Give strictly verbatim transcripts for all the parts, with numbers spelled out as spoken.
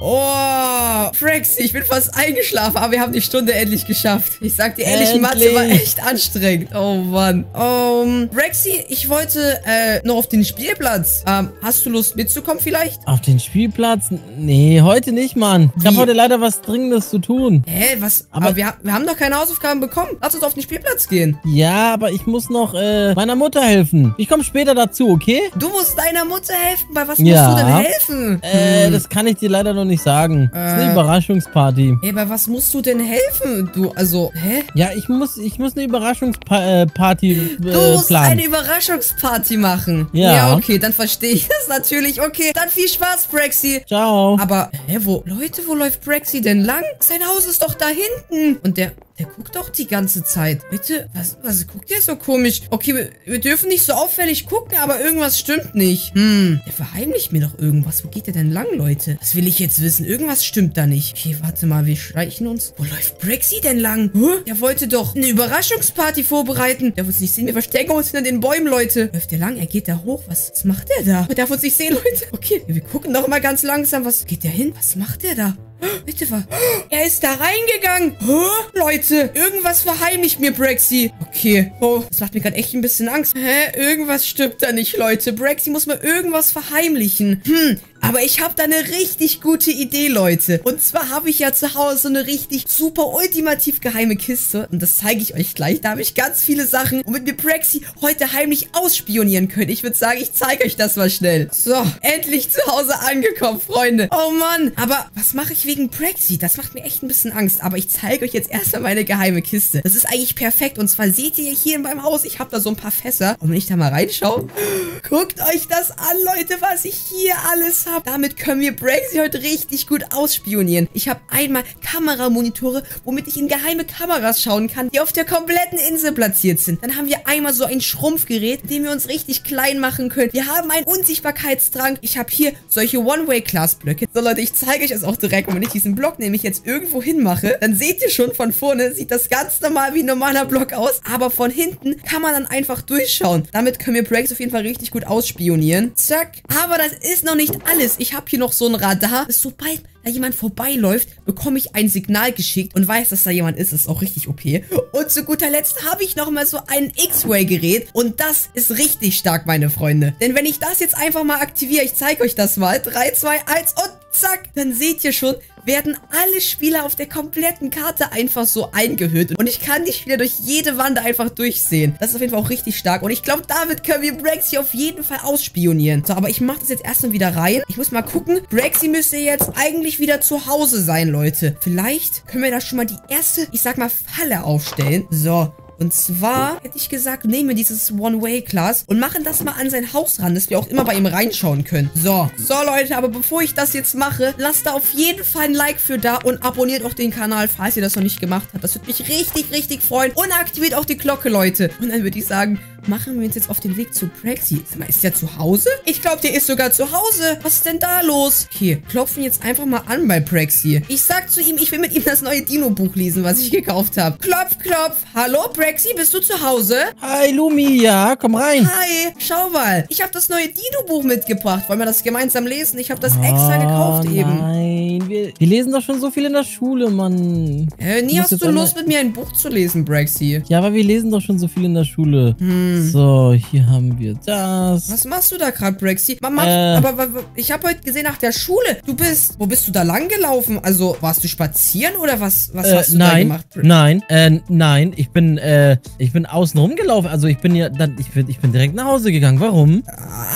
Oh, Braxy, ich bin fast eingeschlafen, aber wir haben die Stunde endlich geschafft. Ich sag dir ehrlich, Endlich. Mathe war echt anstrengend. Oh, Mann. Um, Braxy, ich wollte äh, noch auf den Spielplatz. Ähm, hast du Lust mitzukommen vielleicht? Auf den Spielplatz? Nee, heute nicht, Mann. Ich habe Wie? heute leider was Dringendes zu tun. Hä, was? Aber- Aber, wir, wir haben doch keine Hausaufgaben bekommen. Lass uns auf den Spielplatz gehen. Ja, aber ich muss noch äh, meiner Mutter helfen. Ich komme später dazu, okay? Du musst deiner Mutter helfen. Bei was Ja. musst du denn helfen? Äh, Hm. das kann ich dir leider noch nicht sagen. Das ist eine Äh. Überraschungsparty. Ey, bei was musst du denn helfen? Du, also, hä? Ja, ich muss, ich muss eine Überraschungsparty äh, Du musst planen. eine Überraschungsparty machen. Ja. Ja, okay, dann verstehe ich das natürlich. Okay, dann viel Spaß, Braxy. Ciao. Aber, hä, wo, Leute, wo läuft Braxy denn lang? Sein Haus ist doch da hinten. Und der, der guckt doch die ganze Zeit. Bitte, was, was guckt der so komisch? Okay, wir, wir dürfen nicht so auffällig gucken, aber irgendwas stimmt nicht. Hm, der verheimlicht mir doch irgendwas. Wo geht der denn lang, Leute? Das will ich jetzt wissen. Irgendwas stimmt da nicht. Okay, warte mal, wir schleichen uns. Wo läuft Braxy denn lang? Huh? Der wollte doch eine Überraschungsparty vorbereiten. Der wird uns nicht sehen. Wir verstecken uns hinter den Bäumen, Leute. Läuft der lang? Er geht da hoch. Was, was macht der da? Er darf uns nicht sehen, Leute. Okay, wir gucken doch mal ganz langsam. Was geht der hin? Was macht der da? Bitte, was? Er ist da reingegangen. Huh? Leute, irgendwas verheimlicht mir Braxy. Okay. Oh, das macht mir gerade echt ein bisschen Angst. Hä? Irgendwas stimmt da nicht, Leute. Braxy muss mir irgendwas verheimlichen. Hm, aber ich habe da eine richtig gute Idee, Leute. Und zwar habe ich ja zu Hause so eine richtig super ultimativ geheime Kiste. Und das zeige ich euch gleich. Da habe ich ganz viele Sachen, womit wir Braxy heute heimlich ausspionieren können. Ich würde sagen, ich zeige euch das mal schnell. So, endlich zu Hause angekommen, Freunde. Oh Mann. Aber was mache ich wegen Braxy? Das macht mir echt ein bisschen Angst. Aber ich zeige euch jetzt erstmal meine geheime Kiste. Das ist eigentlich perfekt. Und zwar seht ihr hier in meinem Haus, ich habe da so ein paar Fässer. Und wenn ich da mal reinschaue, guckt euch das an, Leute, was ich hier alles habe. Damit können wir Braxy heute richtig gut ausspionieren. Ich habe einmal Kameramonitore, womit ich in geheime Kameras schauen kann, die auf der kompletten Insel platziert sind. Dann haben wir einmal so ein Schrumpfgerät, mit dem wir uns richtig klein machen können. Wir haben einen Unsichtbarkeitstrank. Ich habe hier solche One-Way-Glas-Blöcke. So, Leute, ich zeige euch das auch direkt. Und wenn ich diesen Block nämlich jetzt irgendwo hinmache, dann seht ihr schon von vorne, sieht das ganz normal wie ein normaler Block aus. Aber von hinten kann man dann einfach durchschauen. Damit können wir Braxy auf jeden Fall richtig gut ausspionieren. Zack. Aber das ist noch nicht alles. Ich habe hier noch so ein Radar, dass sobald da jemand vorbeiläuft, bekomme ich ein Signal geschickt und weiß, dass da jemand ist. Das ist auch richtig O P. Und zu guter Letzt habe ich noch mal so ein X-Ray-Gerät. Und das ist richtig stark, meine Freunde. Denn wenn ich das jetzt einfach mal aktiviere, ich zeige euch das mal. drei, zwei, eins und zack. Dann seht ihr schon, werden alle Spieler auf der kompletten Karte einfach so eingehüllt. Und ich kann die Spieler durch jede Wand einfach durchsehen. Das ist auf jeden Fall auch richtig stark. Und ich glaube, damit können wir Braxy auf jeden Fall ausspionieren. So, aber ich mache das jetzt erstmal wieder rein. Ich muss mal gucken. Braxy müsste jetzt eigentlich wieder zu Hause sein, Leute. Vielleicht können wir da schon mal die erste, ich sag mal, Falle aufstellen. So. Und zwar, hätte ich gesagt, nehmen wir dieses One-Way-Glas und machen das mal an sein Haus ran, dass wir auch immer bei ihm reinschauen können. So, so Leute, aber bevor ich das jetzt mache, lasst da auf jeden Fall ein Like für da und abonniert auch den Kanal, falls ihr das noch nicht gemacht habt. Das würde mich richtig, richtig freuen. Und aktiviert auch die Glocke, Leute. Und dann würde ich sagen, machen wir uns jetzt auf den Weg zu Braxy. Sag mal, ist der zu Hause? Ich glaube, der ist sogar zu Hause. Was ist denn da los? Okay, klopfen jetzt einfach mal an bei Braxy. Ich sag zu ihm, ich will mit ihm das neue Dino-Buch lesen, was ich gekauft habe. Klopf, klopf. Hallo, Braxy, bist du zu Hause? Hi, Lumi, ja, komm rein. Hi, schau mal. Ich habe das neue Dino-Buch mitgebracht. Wollen wir das gemeinsam lesen? Ich habe das extra gekauft eben. Nein, wir, wir lesen doch schon so viel in der Schule, Mann. Äh, nie Du musst hast jetzt du alle- Lust, mit mir ein Buch zu lesen, Braxy. Ja, aber wir lesen doch schon so viel in der Schule. Hm. So, hier haben wir das. Was machst du da gerade, Braxy? Mama, Äh. aber, aber ich habe heute gesehen nach der Schule. Du bist, wo bist du da lang gelaufen? Also, warst du spazieren oder was, was Äh, hast du da nein, gemacht? Bra- nein, äh, nein, ich bin, äh, ich bin außen rumgelaufen. Also ich bin ja, dann, ich bin, ich bin direkt nach Hause gegangen. Warum?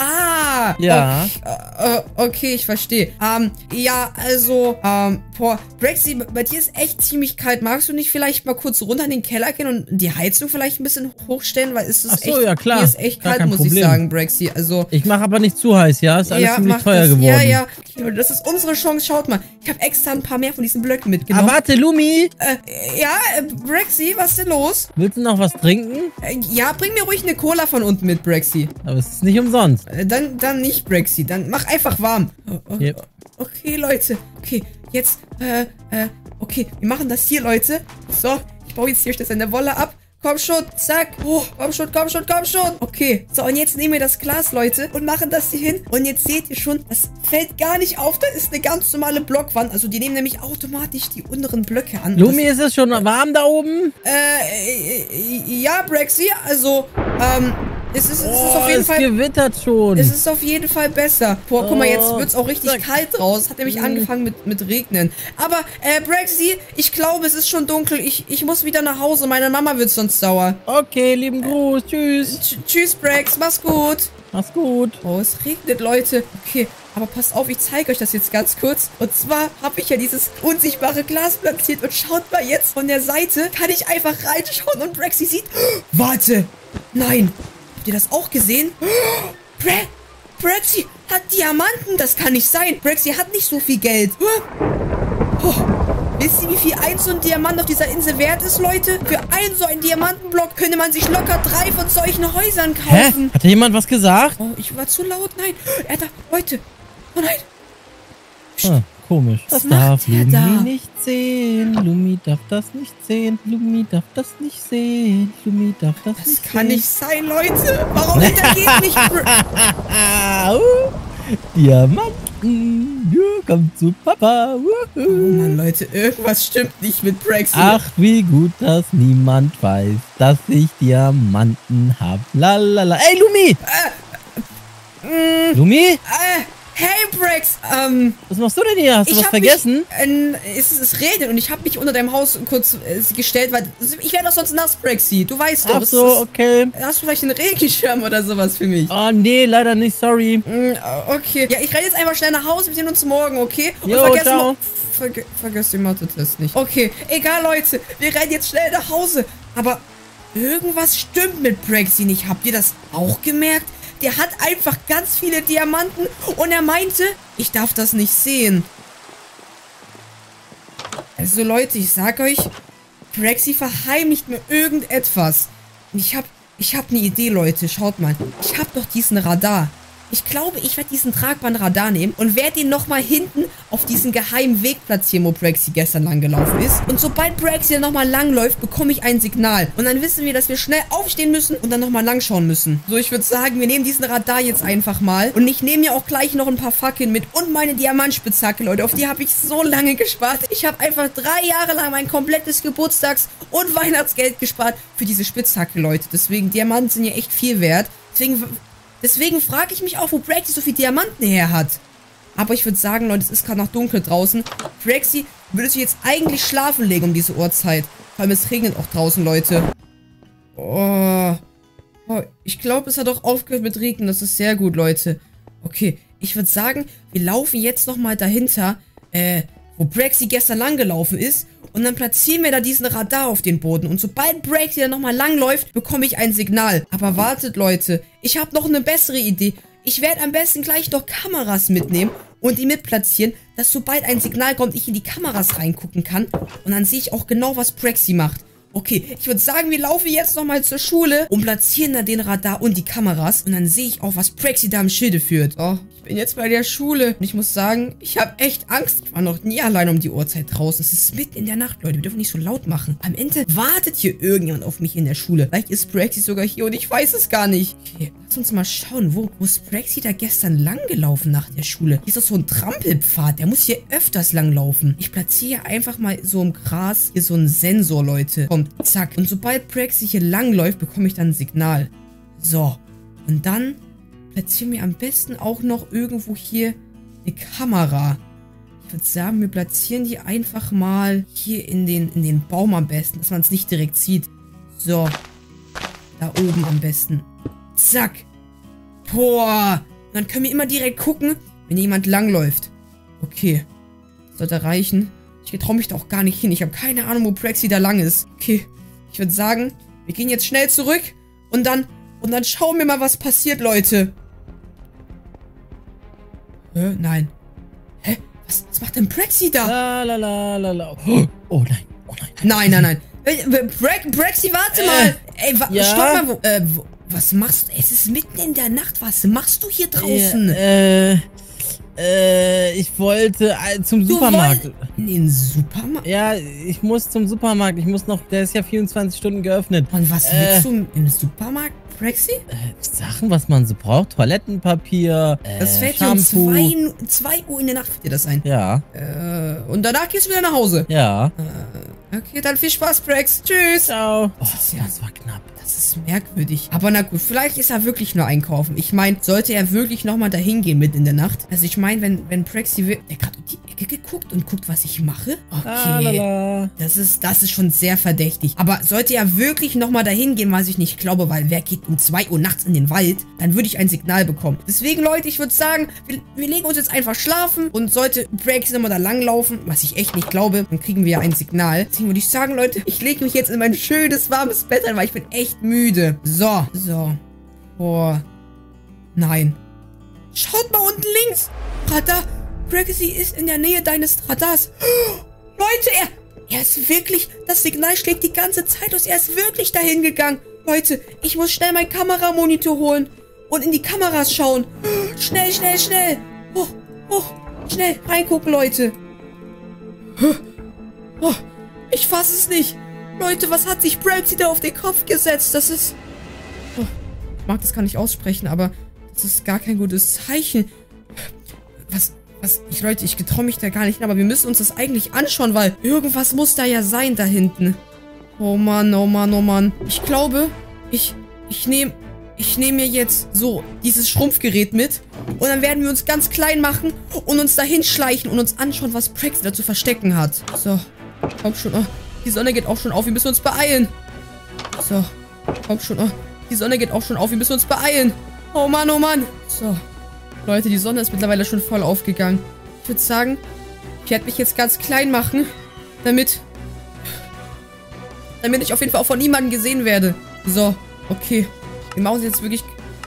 Ah, Ja. Okay, äh, okay, ich verstehe. Ähm, ja, also, ähm, boah, Braxy, bei dir ist echt ziemlich kalt. Magst du nicht vielleicht mal kurz runter in den Keller gehen und die Heizung vielleicht ein bisschen hochstellen? Weil es ist Ach so, echt, ja, klar. hier ist echt Gar kalt, kein muss ich Problem. sagen, Braxy. Also, Ich mache aber nicht zu heiß, ja? Ist alles ziemlich mach teuer das. geworden. Ja, ja. Okay, Leute, das ist unsere Chance. Schaut mal. Ich habe extra ein paar mehr von diesen Blöcken mitgenommen. Ah, warte, Lumi. Äh, ja, äh, Braxy, was ist denn los? Willst du noch was trinken? Äh, ja, bring mir ruhig eine Cola von unten mit, Braxy. Aber es ist nicht umsonst. Äh, dann, dann nicht, Braxy. Dann mach einfach warm. Oh, oh, Yep. Okay, Leute. Okay, jetzt, äh, äh, okay. Wir machen das hier, Leute. So, ich baue jetzt hier schnell seine Wolle ab. Komm schon, zack. Oh, komm schon, komm schon, komm schon. Okay, so und jetzt nehmen wir das Glas, Leute, und machen das hier hin. Und jetzt seht ihr schon, das fällt gar nicht auf. Da ist eine ganz normale Blockwand. Also die nehmen nämlich automatisch die unteren Blöcke an. Lumi, ist es schon warm da oben? Äh, äh, ja, Braxy, also, ähm... Es ist, es ist oh, auf jeden es Fall. gewittert schon. Es ist auf jeden Fall besser. Boah, guck mal, jetzt Oh, wird es auch richtig zack. kalt draußen. Es hat nämlich Mm. angefangen mit, mit Regnen. Aber, äh, Braxy, ich glaube, es ist schon dunkel. Ich, ich muss wieder nach Hause. Meine Mama wird sonst sauer. Okay, lieben Gruß. Tschüss. Tsch- Tschüss, Brax. Mach's gut. Mach's gut. Oh, es regnet, Leute. Okay, aber passt auf, ich zeige euch das jetzt ganz kurz. Und zwar habe ich ja dieses unsichtbare Glas platziert. Und schaut mal jetzt von der Seite, kann ich einfach reinschauen und Braxy sieht... Warte! Nein! Habt ihr das auch gesehen? Bra Braxy hat Diamanten. Das kann nicht sein. Braxy hat nicht so viel Geld. Oh. Wisst ihr, wie viel ein so ein Diamant auf dieser Insel wert ist, Leute? Für einen so einen Diamantenblock könnte man sich locker drei von solchen Häusern Hä? kaufen. Hat da jemand was gesagt? Oh, ich war zu laut. Nein. Er da. Leute. Oh nein. Ah, komisch. Was Das darf macht er Lumi da? nicht sehen. Lumi darf das nicht sehen. Lumi darf das nicht sehen. Lumi darf das, Das nicht kann sehen. nicht sein, Leute. Warum hintergeht mich... Ah, uh, Diamanten. Ja, komm zu Papa. Oh Mann, Leute. Irgendwas stimmt nicht mit Braxy. Ach, wie gut, dass niemand weiß, dass ich Diamanten hab. Lalala. Ey, Lumi! Äh, Lumi? äh, hey, Brax. Ähm... Was machst du denn hier? Hast du Ich was hab vergessen? Mich, äh, es, es regnet und ich habe mich unter deinem Haus kurz äh, gestellt, weil ich wäre doch sonst nass, Braxy. Du weißt doch. Ach es so, ist, okay. hast du vielleicht einen Regenschirm oder sowas für mich? Oh, nee, leider nicht, sorry. Mm, okay. Ja, ich renne jetzt einfach schnell nach Hause. Wir sehen uns morgen, okay? Und Jo, vergessen ciao. mo- Verge vergesst den Mathe-Test nicht. Okay, egal, Leute. Wir rennen jetzt schnell nach Hause. Aber irgendwas stimmt mit Braxy nicht. Habt ihr das auch gemerkt? Der hat einfach ganz viele Diamanten und er meinte, ich darf das nicht sehen. Also Leute, ich sag euch, Braxy verheimlicht mir irgendetwas. Und ich hab, ich hab eine Idee, Leute. Schaut mal. Ich hab doch diesen Radar. Ich glaube, ich werde diesen tragbaren Radar nehmen und werde ihn nochmal hinten auf diesen geheimen Weg platzieren, wo Braxy gestern lang gelaufen ist. Und sobald Braxy dann nochmal lang läuft, bekomme ich ein Signal. Und dann wissen wir, dass wir schnell aufstehen müssen und dann nochmal lang schauen müssen. So, ich würde sagen, wir nehmen diesen Radar jetzt einfach mal. Und ich nehme mir auch gleich noch ein paar Fackeln mit und meine Diamantspitzhacke, Leute. Auf die habe ich so lange gespart. Ich habe einfach drei Jahre lang mein komplettes Geburtstags- und Weihnachtsgeld gespart für diese Spitzhacke, Leute. Deswegen, Diamanten sind ja echt viel wert. Deswegen... Deswegen frage ich mich auch, wo Braxy so viel Diamanten her hat. Aber ich würde sagen, Leute, es ist gerade noch dunkel draußen. Braxy würde sich jetzt eigentlich schlafen legen um diese Uhrzeit. Vor allem, es regnet auch draußen, Leute. Oh. Oh, ich glaube, es hat auch aufgehört mit Regnen. Das ist sehr gut, Leute. Okay, ich würde sagen, wir laufen jetzt nochmal dahinter, äh, wo Braxy gestern lang gelaufen ist. Und dann platzieren wir da diesen Radar auf den Boden. Und sobald Braxy dann nochmal lang läuft, bekomme ich ein Signal. Aber wartet, Leute. Ich habe noch eine bessere Idee. Ich werde am besten gleich noch Kameras mitnehmen und die mitplatzieren, dass sobald ein Signal kommt, ich in die Kameras reingucken kann. Und dann sehe ich auch genau, was Braxy macht. Okay, ich würde sagen, wir laufen jetzt nochmal zur Schule und platzieren da den Radar und die Kameras. Und dann sehe ich auch, was Braxy da im Schilde führt. Oh, ich bin jetzt bei der Schule. Und ich muss sagen, ich habe echt Angst. Ich war noch nie allein um die Uhrzeit draußen. Es ist mitten in der Nacht, Leute. Wir dürfen nicht so laut machen. Am Ende wartet hier irgendjemand auf mich in der Schule. Vielleicht ist Braxy sogar hier und ich weiß es gar nicht. Okay, lass uns mal schauen. Wo, wo ist Braxy da gestern lang gelaufen nach der Schule? Hier ist doch so ein Trampelpfad. Der muss hier öfters lang laufen. Ich platziere einfach mal so im Gras hier so einen Sensor, Leute. Kommt, zack. Und sobald Braxy hier lang läuft, bekomme ich dann ein Signal. So. Und dann platzieren wir am besten auch noch irgendwo hier eine Kamera. Ich würde sagen, wir platzieren die einfach mal hier in den, in den Baum am besten, dass man es nicht direkt sieht. So. Da oben am besten. Zack. Boah. Und dann können wir immer direkt gucken, wenn jemand langläuft. Okay. Sollte reichen. Ich traue mich da auch gar nicht hin. Ich habe keine Ahnung, wo Braxy da lang ist. Okay. Ich würde sagen, wir gehen jetzt schnell zurück und dann, und dann schauen wir mal, was passiert, Leute. Hä? Nein. Hä? Was, was macht denn Braxy da? La, la, la, la, la. Oh, oh nein, oh nein. Nein, nein, nein. Äh, Bra Braxy, warte Äh, mal. Ey, wa ja? stopp mal. Wo, äh, wo, was machst du? Es ist mitten in der Nacht. Was machst du hier draußen? Äh, äh, Äh, ich wollte äh, zum Du Supermarkt. wollt in den Supermarkt? Ja, ich muss zum Supermarkt. Ich muss noch, der ist ja vierundzwanzig Stunden geöffnet. Und was Äh. willst du im Supermarkt, Praxi? Äh, Sachen, was man so braucht. Toilettenpapier, äh, Das fällt dir um Shampoo. zwei Uhr in der Nacht, fällt dir das ein. Ja, Äh, und danach gehst du wieder nach Hause. ja. Okay, dann viel Spaß, Prax. Tschüss. Ciao. Oh, ist ja- das war knapp. Das ist merkwürdig. Aber na gut, vielleicht ist er wirklich nur einkaufen. Ich meine, sollte er wirklich nochmal dahin gehen mitten in der Nacht? Also ich meine, wenn, wenn Praxi will... Der hat gerade um die Ecke geguckt und guckt, was ich mache? Ah, Okay. lala. Das ist, das ist schon sehr verdächtig. Aber sollte er wirklich nochmal dahin gehen, was ich nicht glaube, weil wer geht um zwei Uhr nachts in den Wald, dann würde ich ein Signal bekommen. Deswegen, Leute, ich würde sagen, wir, wir legen uns jetzt einfach schlafen und sollte Praxi nochmal da langlaufen, was ich echt nicht glaube, dann kriegen wir ja ein Signal. Deswegen würde ich sagen, Leute, ich lege mich jetzt in mein schönes, warmes Bett ein, weil ich bin echt müde. So, so. Boah. Nein. Schaut mal unten links. Radar. Praxi ist in der Nähe deines Radars. Leute, er, er ist wirklich, das Signal schlägt die ganze Zeit aus. Er ist wirklich dahin gegangen. Leute, ich muss schnell meinen Kameramonitor holen und in die Kameras schauen. Schnell, schnell, schnell. Hoch, hoch, schnell reingucken, Leute. Oh, ich fasse es nicht. Leute, was hat sich Praxi da auf den Kopf gesetzt? Das ist... Oh, ich mag das gar nicht aussprechen, aber das ist gar kein gutes Zeichen. Was... Was, ich, Leute, ich getraue mich da gar nicht hin, aber wir müssen uns das eigentlich anschauen, weil irgendwas muss da ja sein da hinten. Oh Mann, oh Mann, oh Mann. Ich glaube, ich, ich nehme, ich nehme mir jetzt so dieses Schrumpfgerät mit und dann werden wir uns ganz klein machen und uns dahin schleichen und uns anschauen, was Praxi da zu verstecken hat. So, komm schon, oh, die Sonne geht auch schon auf, wir müssen uns beeilen. So, komm schon, oh, die Sonne geht auch schon auf, wir müssen uns beeilen. Oh Mann, oh Mann. So. Leute, die Sonne ist mittlerweile schon voll aufgegangen. Ich würde sagen, ich werde mich jetzt ganz klein machen, damit, damit ich auf jeden Fall auch von niemandem gesehen werde. So, okay. Wir machen uns jetzt wirklich...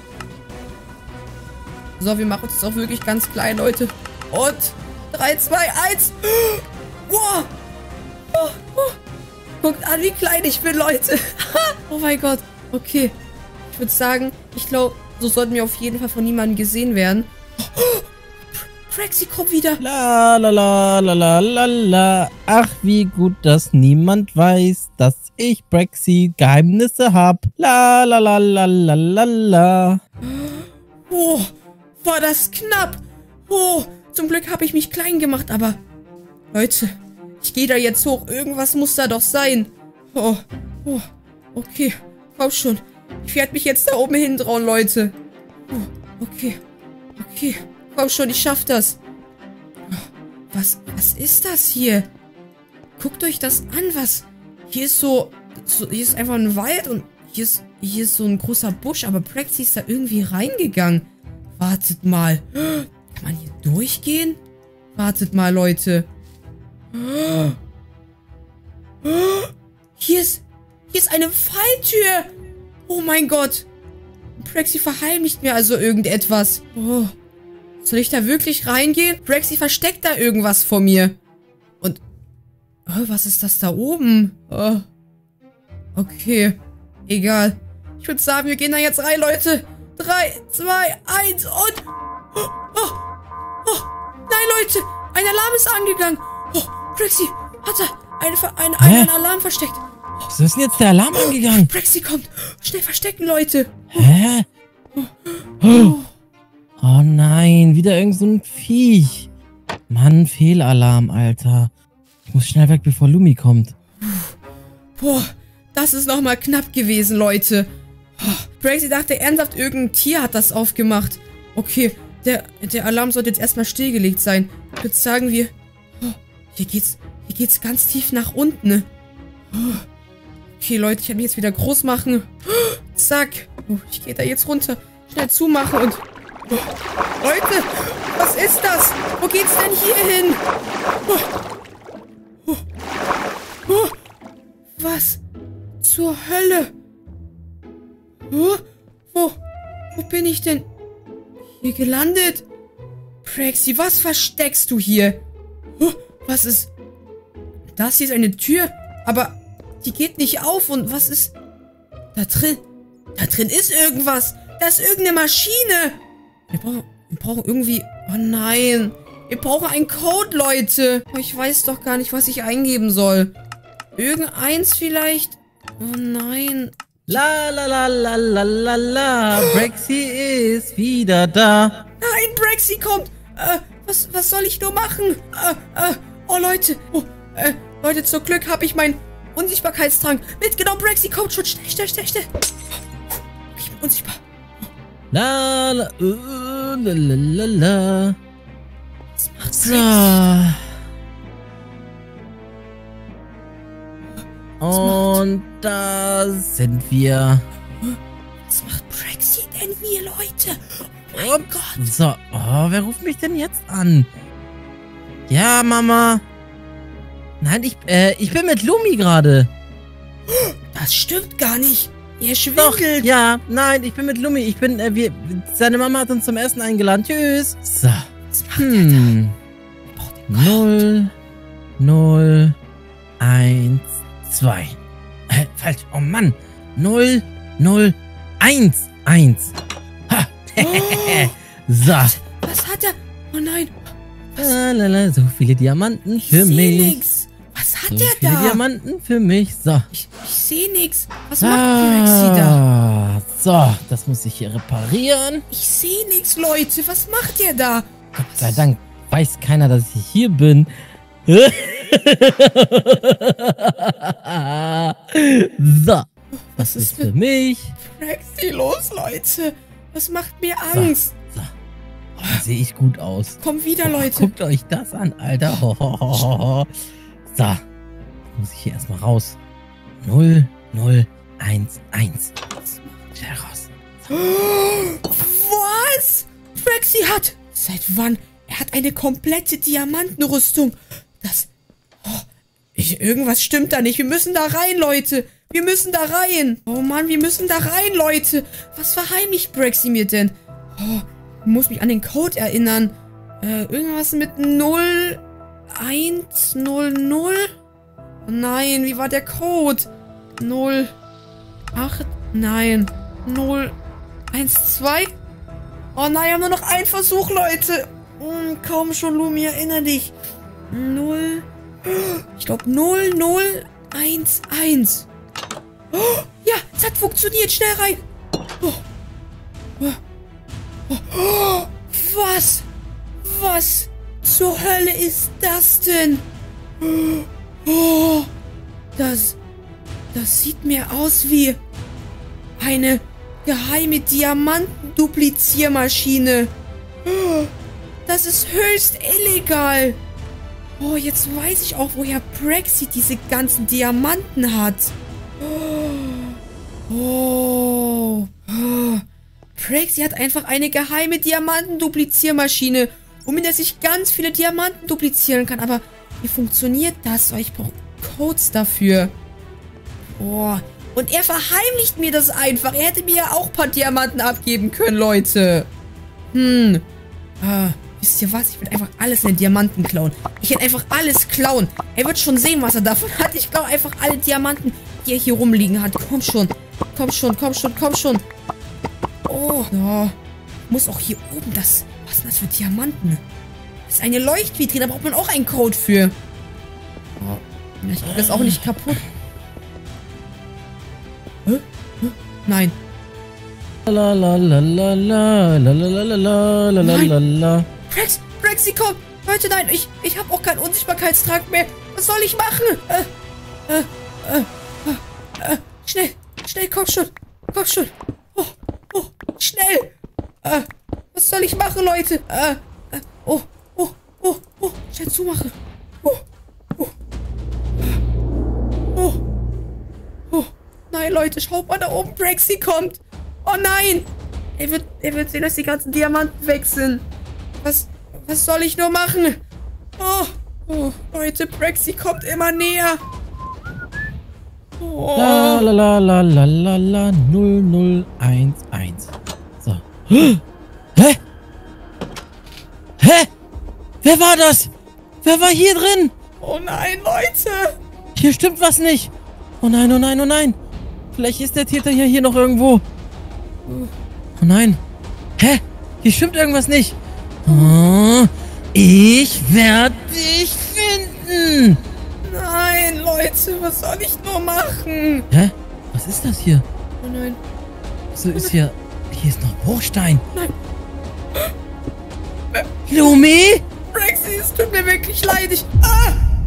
So, wir machen uns jetzt auch wirklich ganz klein, Leute. Und drei, zwei, eins. Wow. Oh, oh. Guckt an, wie klein ich bin, Leute. Oh mein Gott. Okay. Ich würde sagen, ich glaube... So sollten wir auf jeden Fall von niemandem gesehen werden. Oh, Praxi kommt wieder. La la la la la la la. Ach, wie gut, dass niemand weiß, dass ich Praxi Geheimnisse hab. La la la la la la la. Oh, war das knapp. Oh, zum Glück habe ich mich klein gemacht, aber... Leute, ich gehe da jetzt hoch. Irgendwas muss da doch sein. Oh, oh, okay. Komm schon. Ich werde mich jetzt da oben hintrauen, Leute. Oh, okay. Okay. Komm schon, ich schaff das. Was, was ist das hier? Guckt euch das an, was... Hier ist so... so hier ist einfach ein Wald und hier ist, hier ist so ein großer Busch, aber Praxi ist da irgendwie reingegangen. Wartet mal. Kann man hier durchgehen? Wartet mal, Leute. Hier ist... Hier ist eine Falltür. Oh mein Gott. Praxi verheimlicht mir also irgendetwas. Oh. Soll ich da wirklich reingehen? Praxi versteckt da irgendwas vor mir. Und... Oh, was ist das da oben? Oh. Okay. Egal. Ich würde sagen, wir gehen da jetzt rein, Leute. Drei, zwei, eins und... Oh, oh, oh. Nein, Leute. Ein Alarm ist angegangen. Oh, Praxi hat da eine, eine, einen Alarm versteckt. Wieso ist denn jetzt der Alarm angegangen? Praxi kommt. Schnell verstecken, Leute. Hä? Oh, oh nein, wieder irgend so ein Viech. Mann, Fehlalarm, Alter. Ich muss schnell weg, bevor Lumi kommt. Boah, das ist nochmal knapp gewesen, Leute. Praxi dachte ernsthaft, irgendein Tier hat das aufgemacht. Okay, der, der Alarm sollte jetzt erstmal stillgelegt sein. Jetzt sagen wir... Oh, hier geht's, hier geht's ganz tief nach unten. Oh. Okay, Leute, ich werde mich jetzt wieder groß machen. Oh, zack. Oh, ich gehe da jetzt runter. Schnell zumachen und... Oh. Leute, was ist das? Wo geht's denn hier hin? Oh. Oh. Oh. Was zur Hölle? Oh. Wo, wo bin ich denn hier gelandet? Praxi, was versteckst du hier? Oh. Was ist... Das hier ist eine Tür, aber... Die geht nicht auf und was ist... Da drin... Da drin ist irgendwas. Da ist irgendeine Maschine. Wir brauchen, wir brauchen irgendwie Oh nein. Wir brauchen einen Code, Leute. Oh, ich weiß doch gar nicht, was ich eingeben soll. Irgendeins vielleicht? Oh nein. La la la la la la la. Brexy ist wieder da. Nein, Brexy kommt. Äh, was, was soll ich nur machen? Äh, äh, oh, Leute. Oh, äh, Leute, zum Glück habe ich meinen Unsichtbarkeitstrank mitgenommen. Brexy kommt schon. Schnell, schnell, schnell, schnell. Ich bin unsichtbar. La la uh, la la la la. Was macht So. Und da sind wir. Was macht Brexy denn hier, Leute? Oh mein Gott. So, oh, wer ruft mich denn jetzt an? Ja, Mama. Nein, ich, äh, ich bin mit Lumi gerade. Das stimmt gar nicht. Er Doch, schwindelt. ja, nein, ich bin mit Lumi. Ich bin, äh, wir, seine Mama hat uns zum Essen eingeladen. Tschüss. So. Was macht er Hm. da? Braucht den Code. Null, null, eins, zwei. Äh, falsch. Oh Mann. Null, null, eins, eins. Ha. Oh. So. Was hat er? Oh nein. Lalala, so viele Diamanten Ich für sehe mich. nix. Was hat So der viele da? Diamanten für mich. So. Ich, ich sehe nix. Was macht Brexy da? Ah, so, das muss ich hier reparieren. Ich sehe nix, Leute. Was macht der da? Gott sei Dank weiß keiner, dass ich hier bin. So, Was das ist ist für mit mich. Brexy los, Leute? Was macht mir Angst? So, oh, da sehe ich gut aus. Komm wieder, Oh, Leute. guckt euch das an, Alter. Ho, ho, ho, ho, ho. So, muss ich hier erstmal raus. Null, null, eins, eins. Schnell raus. Was? Brexy hat... Seit wann? Er hat eine komplette Diamantenrüstung. Das... Oh, ich, irgendwas stimmt da nicht. Wir müssen da rein, Leute. Wir müssen da rein. Oh Mann, wir müssen da rein, Leute. Was verheimlicht Brexy mir denn? Oh, ich muss mich an den Code erinnern. Äh, irgendwas mit null, eins, null, null? Oh nein, wie war der Code? null, acht, nein. null, eins, zwei? Oh nein, wir haben nur noch einen Versuch, Leute. Hm, kaum schon, Lumi, erinnere dich. null, ich glaube null, null, eins, eins. Oh, ja, es hat funktioniert. Schnell rein. Oh. Oh. Oh. Oh. Was? Was zur Hölle ist das denn? Oh. Das... Das sieht mir aus wie eine geheime Diamantendupliziermaschine. Das ist höchst illegal. Oh, jetzt weiß ich auch, woher Brexy diese ganzen Diamanten hat. Oh. Oh. Brexy hat einfach eine geheime Diamantendupliziermaschine, womit er sich ganz viele Diamanten duplizieren kann. Aber wie funktioniert das? Ich brauche Codes dafür. Oh. Und er verheimlicht mir das einfach. Er hätte mir ja auch ein paar Diamanten abgeben können, Leute. Hm. Ah, wisst ihr was? Ich würde einfach alles in den Diamanten klauen. Ich werde einfach alles klauen. Er wird schon sehen, was er davon hat. Ich klaue einfach alle Diamanten, die er hier rumliegen hat. Komm schon. Komm schon, komm schon, komm schon. Oh. Ja. Muss auch hier oben das... Was sind das für Diamanten? Das ist eine Leuchtvitrine. Da braucht man auch einen Code für. Oh. Ich krieg das auch nicht kaputt. Hä? Hä? Nein. La la la la la la la la la la la la la. Brex, Brexy, komm! Leute, nein, ich, ich habe auch keinen Unsichtbarkeitstrank mehr. Was soll ich machen? Äh, äh, äh, äh, äh, schnell, schnell, komm schon, komm schon. Oh, oh, schnell. Äh, was soll ich machen, Leute? Äh, äh, oh, oh, oh, oh, schnell zumachen. Oh, oh, oh, oh. Nein, Leute, schaut mal da oben, Brexy kommt. Oh nein! Er wird, er wird sehen, dass die ganzen Diamanten weg sind. Was, was soll ich nur machen? Oh, oh, Leute, Brexy kommt immer näher. Oh. La la la la la la la null null eins eins. So. Hä? Hä? Wer war das? Wer war hier drin? Oh nein, Leute. Hier stimmt was nicht. Oh nein, oh nein, oh nein. Vielleicht ist der Täter ja hier noch irgendwo. Oh nein. Hä? Hier stimmt irgendwas nicht. Oh, ich werde dich finden. Nein, Leute, was soll ich nur machen? Hä? Was ist das hier? Oh nein. So ist hier... Hier ist noch Bruchstein. Nein. Lumi? Brexy, es tut mir wirklich leid. Ich... Ah!